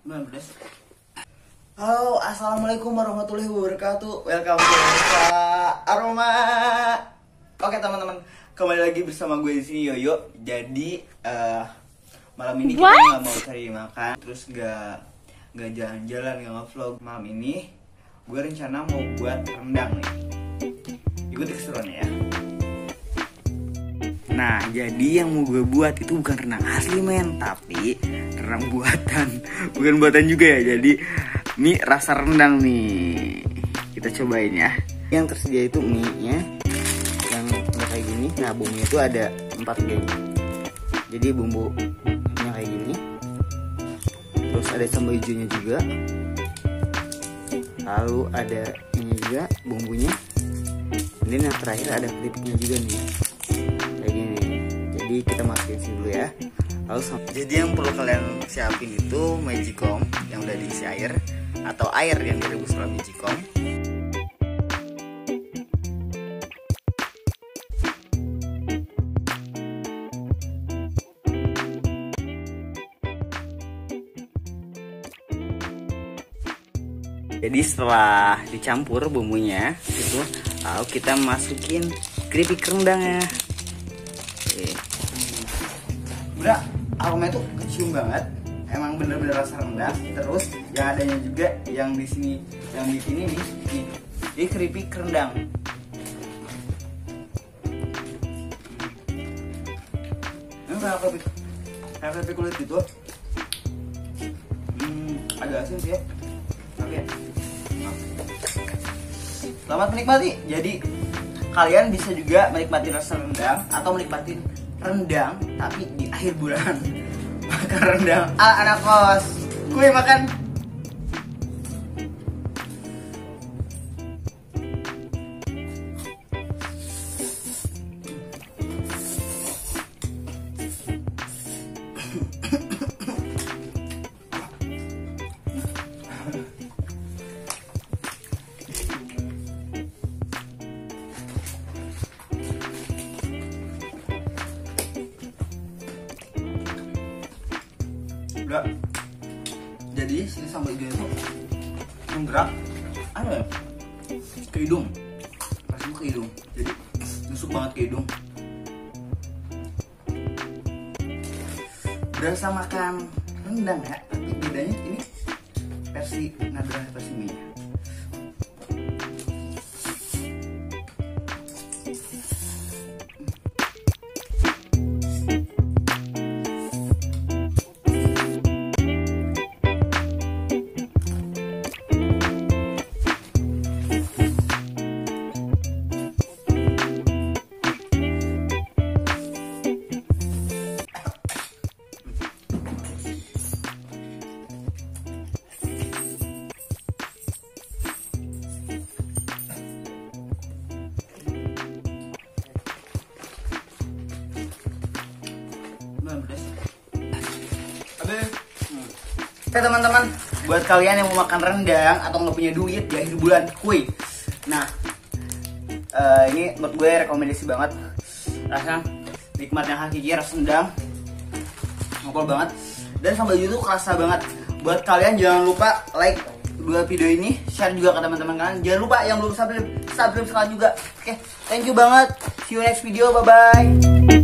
Halo, assalamualaikum warahmatullahi wabarakatuh. Welcome to Aroma. Oke teman-teman, kembali lagi bersama gue di sini Yoyo. Jadi malam ini kita nggak mau cari makan, terus nggak jalan-jalan, nggak nge-vlog. Malam ini gue rencana mau buat rendang nih. Ikuti keseruannya ya. Nah, jadi yang mau gue buat itu bukan rendang asli men, tapi rendang buatan. Bukan buatan juga ya, jadi mie rasa rendang nih. Kita cobain ya. Yang tersedia itu mie-nya yang kayak gini. Nah, bumbunya itu ada 4 geng. Jadi bumbunya kayak gini. Terus ada sambal hijaunya juga. Lalu ada ini juga bumbunya. Dan yang terakhir ada keripiknya juga nih. Kayak gini. Jadi kita masukin sini dulu ya. Lalu jadi yang perlu kalian siapin itu magicom yang udah diisi air atau air yang direbus dalam magicom. Jadi setelah dicampur bumbunya itu, lalu kita masukin keripik rendangnya. Udah, aromanya tuh kecium banget. Emang bener-bener rasa rendang. Terus yang adanya juga yang di sini, yang di sini nih, ini keripik rendang. Ini kayak keripik kulit gitu. Agak asin sih ya. Tapi ya. Selamat menikmati. Jadi kalian bisa juga menikmati rasa rendang atau menikmati rendang tapi di akhir bulan. Makan rendang ala anak kos. Gue makan. Udah. Jadi sini sambal hijau itu menggerak apa ya? Ke hidung. Rasanya ke hidung. Jadi nusuk banget ke hidung. Berasa makan rendang ya, tapi bedanya ini versi nadaran versi mie. Oke teman-teman, buat kalian yang mau makan rendang atau nggak punya duit di akhir bulan, kuy. Nah, ini menurut gue rekomendasi banget. Rasanya nikmatnya hakiki, rasa rendang ngopol banget. Dan sambal hijau tuh kerasa banget. Buat kalian jangan lupa like dua video ini, share juga ke teman-teman kalian. Jangan lupa yang belum subscribe sekarang juga. Oke, thank you banget. See you next video, bye bye.